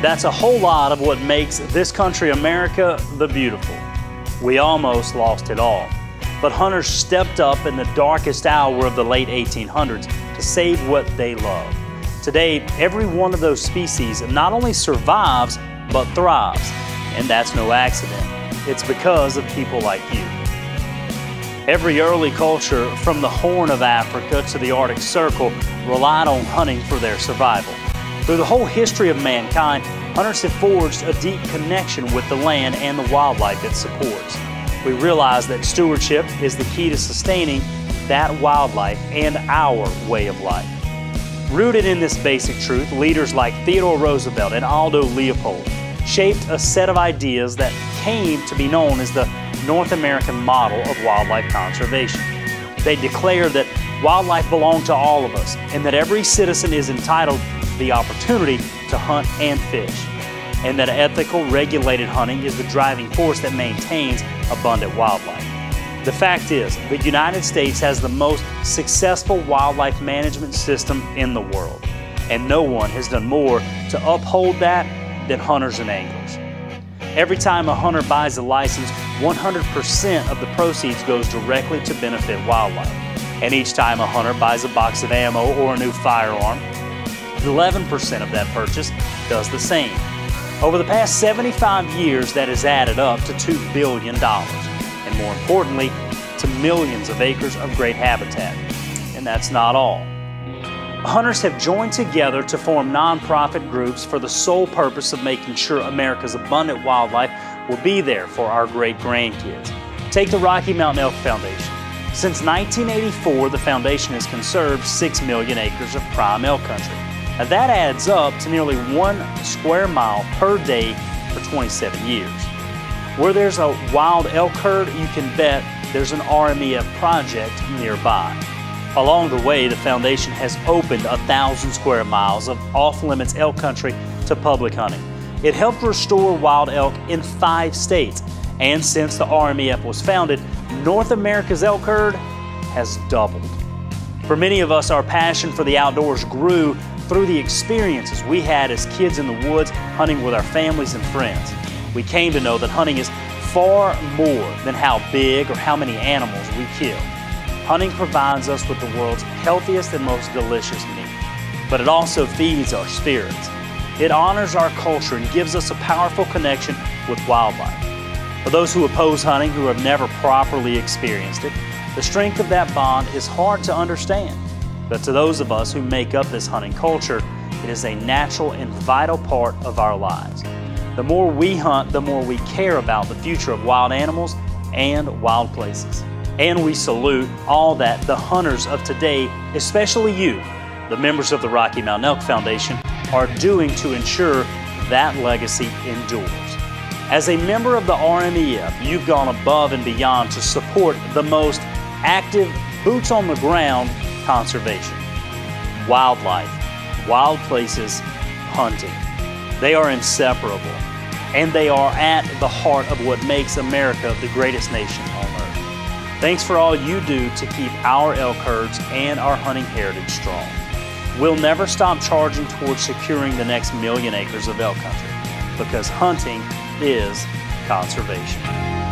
That's a whole lot of what makes this country, America, the beautiful. We almost lost it all. But hunters stepped up in the darkest hour of the late 1800s to save what they love. Today, every one of those species not only survives, but thrives. And that's no accident. It's because of people like you. Every early culture, from the Horn of Africa to the Arctic Circle, relied on hunting for their survival. Through the whole history of mankind, hunters have forged a deep connection with the land and the wildlife it supports. We realize that stewardship is the key to sustaining that wildlife and our way of life. Rooted in this basic truth, leaders like Theodore Roosevelt and Aldo Leopold shaped a set of ideas that came to be known as the North American model of wildlife conservation. They declare that wildlife belongs to all of us and that every citizen is entitled to the opportunity to hunt and fish, and that ethical, regulated hunting is the driving force that maintains abundant wildlife. The fact is, the United States has the most successful wildlife management system in the world, and no one has done more to uphold that than hunters and anglers. Every time a hunter buys a license, 100% of the proceeds goes directly to benefit wildlife. And each time a hunter buys a box of ammo or a new firearm, 11% of that purchase does the same. Over the past 75 years, that has added up to $2 billion, and more importantly, to millions of acres of great habitat. And that's not all. Hunters have joined together to form nonprofit groups for the sole purpose of making sure America's abundant wildlife will be there for our great-grandkids. Take the Rocky Mountain Elk Foundation. Since 1984, the foundation has conserved 6 million acres of prime elk country. Now that adds up to nearly 1 square mile per day for 27 years. Where there's a wild elk herd, you can bet there's an RMEF project nearby. Along the way, the foundation has opened 1,000 square miles of off-limits elk country to public hunting. It helped restore wild elk in 5 states, and since the RMEF was founded, North America's elk herd has doubled. For many of us, our passion for the outdoors grew through the experiences we had as kids in the woods hunting with our families and friends. We came to know that hunting is far more than how big or how many animals we kill. Hunting provides us with the world's healthiest and most delicious meat, but it also feeds our spirits. It honors our culture and gives us a powerful connection with wildlife. For those who oppose hunting, who have never properly experienced it, the strength of that bond is hard to understand. But to those of us who make up this hunting culture, it is a natural and vital part of our lives. The more we hunt, the more we care about the future of wild animals and wild places. And we salute all that the hunters of today, especially you, the members of the Rocky Mountain Elk Foundation, are doing to ensure that legacy endures. As a member of the RMEF, you've gone above and beyond to support the most active, boots-on-the-ground conservation. Wildlife, wild places, hunting. They are inseparable, and they are at the heart of what makes America the greatest nation on earth. Thanks for all you do to keep our elk herds and our hunting heritage strong. We'll never stop charging towards securing the next 1 million acres of elk country, because hunting is conservation.